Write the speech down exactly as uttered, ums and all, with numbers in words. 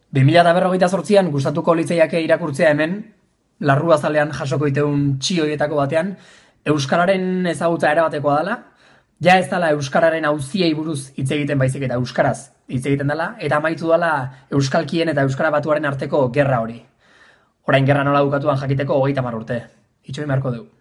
bi mila berrogeita zortzian gustatuko litzaiake irakurtzea hemen, larruazalean jasoko iteun txioietako batean, euskararen ezagutza erabatekoa dela, ja ez dela euskararen auziei buruz hitz egiten baizik eta euskaraz hitz egiten dela, eta amaitu dela euskalkien eta euskara batuaren arteko gerra hori. Orain gerra nola bukatuan jakiteko hogeita hamar urte. Itxoin beharko dugu.